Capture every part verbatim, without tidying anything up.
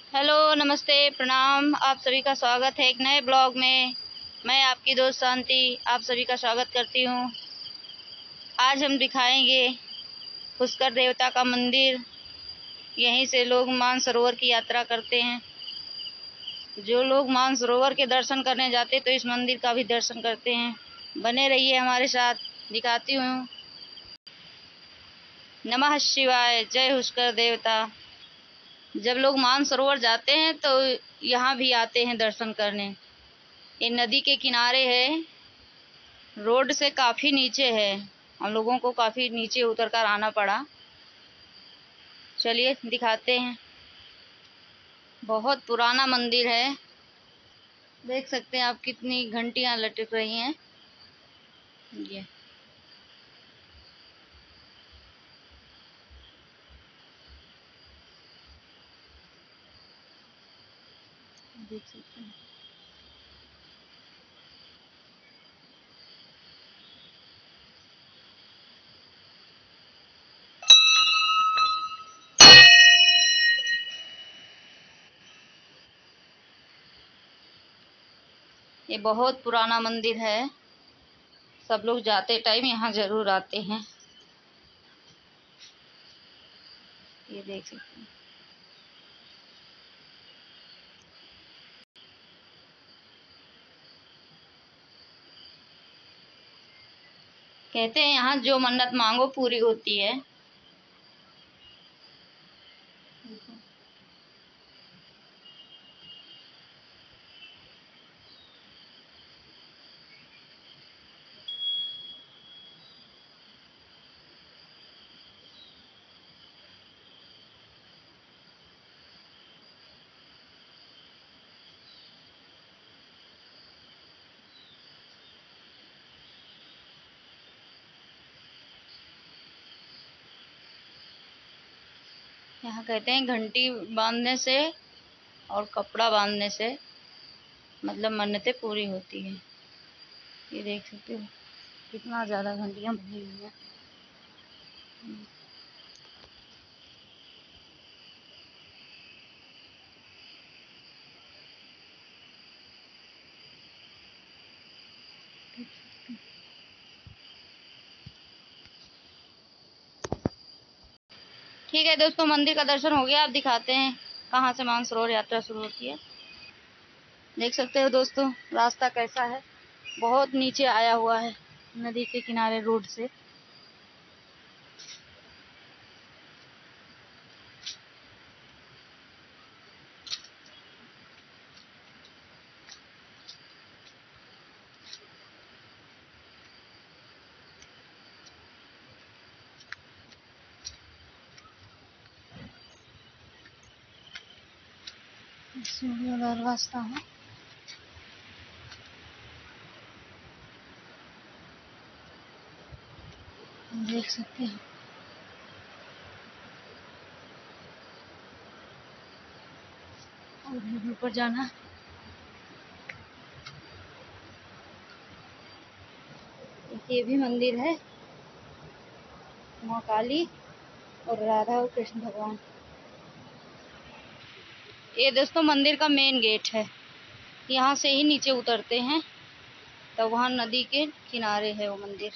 Hello, नमस्ते, प्रणाम। आप सभी का स्वागत है एक नए ब्लॉग में। मैं आपकी दोस्त शांति आप सभी का स्वागत करती हूँ। आज हम दिखाएंगे पुष्कर देवता का मंदिर। यहीं से लोग मानसरोवर की यात्रा करते हैं। जो लोग मानसरोवर के दर्शन करने जाते हैं तो इस मंदिर का भी दर्शन करते हैं। बने रहिए हमारे साथ, दिखाती हूँ। नमः शिवाय, जय पुष्कर देवता। जब लोग मानसरोवर जाते हैं तो यहाँ भी आते हैं दर्शन करने। ये नदी के किनारे है, रोड से काफ़ी नीचे है। हम लोगों को काफ़ी नीचे उतरकर आना पड़ा। चलिए दिखाते हैं। बहुत पुराना मंदिर है। देख सकते हैं आप कितनी घंटियां लटक रही हैं। ये देख सकते हैं। ये बहुत पुराना मंदिर है। सब लोग जाते टाइम यहाँ जरूर आते हैं। ये देख सकते हैं। कहते हैं यहाँ जो मन्नत मांगो पूरी होती है। यहाँ कहते हैं घंटी बांधने से और कपड़ा बांधने से मतलब मन्नतें पूरी होती है। ये देख सकते हो कितना ज़्यादा घंटियाँ बनी हुई हैं। ठीक है दोस्तों, मंदिर का दर्शन हो गया। आप दिखाते हैं कहाँ से मानसरोवर यात्रा शुरू होती है। देख सकते हो दोस्तों रास्ता कैसा है। बहुत नीचे आया हुआ है नदी के किनारे रोड से। सीढ़ीदार रास्ता है। देख सकते हैं। और ऊपर जाना। ये भी मंदिर है, माँ काली और राधा और कृष्ण भगवान। ये दोस्तों मंदिर का मेन गेट है। यहाँ से ही नीचे उतरते हैं तो वहाँ नदी के किनारे है वो मंदिर।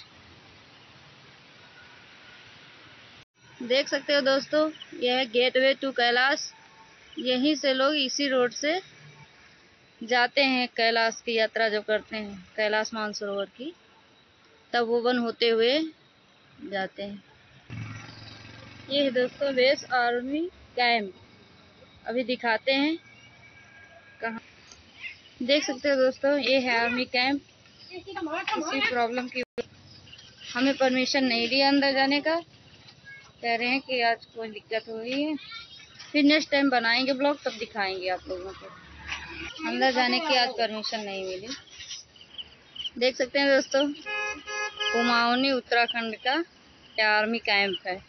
देख सकते हो दोस्तों, यह है गेटवे टू कैलाश। यहीं से लोग इसी रोड से जाते हैं कैलाश की यात्रा जो करते हैं, कैलाश मानसरोवर की, तब वो वन होते हुए जाते हैं। ये है दोस्तों बेस आर्मी कैंप। अभी दिखाते हैं कहाँ। देख सकते हो दोस्तों ये है आर्मी कैंप। किसी प्रॉब्लम की हमें परमिशन नहीं दिया अंदर जाने का। कह रहे हैं कि आज कोई दिक्कत हो रही है, फिर नेक्स्ट टाइम बनाएंगे ब्लॉग तब दिखाएंगे आप लोगों को। अंदर जाने की आज परमिशन नहीं मिली। देख सकते हैं दोस्तों कुमाऊनी उत्तराखंड का आर्मी कैंप है।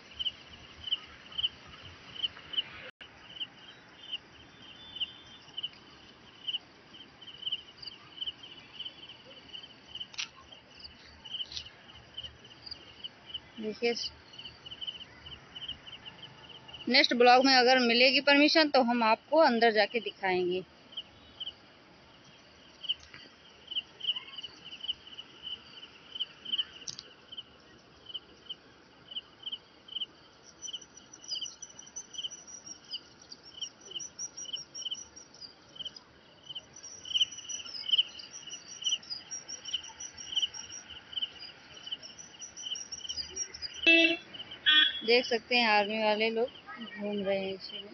देखिए नेक्स्ट ब्लॉग में अगर मिलेगी परमिशन तो हम आपको अंदर जाके दिखाएंगे। देख सकते हैं आर्मी वाले लोग घूम रहे हैं इसमें।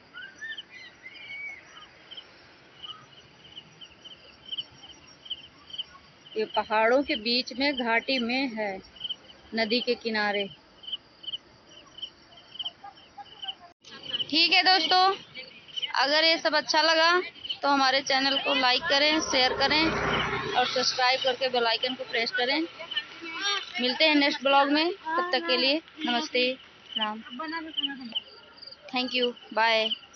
ये पहाड़ों के बीच में घाटी में है, नदी के किनारे। ठीक है दोस्तों, अगर ये सब अच्छा लगा तो हमारे चैनल को लाइक करें, शेयर करें और सब्सक्राइब करके बेल आइकन को प्रेस करें। मिलते हैं नेक्स्ट ब्लॉग में, तब तक के लिए नमस्ते, प्रणाम, थैंक यू, बाय।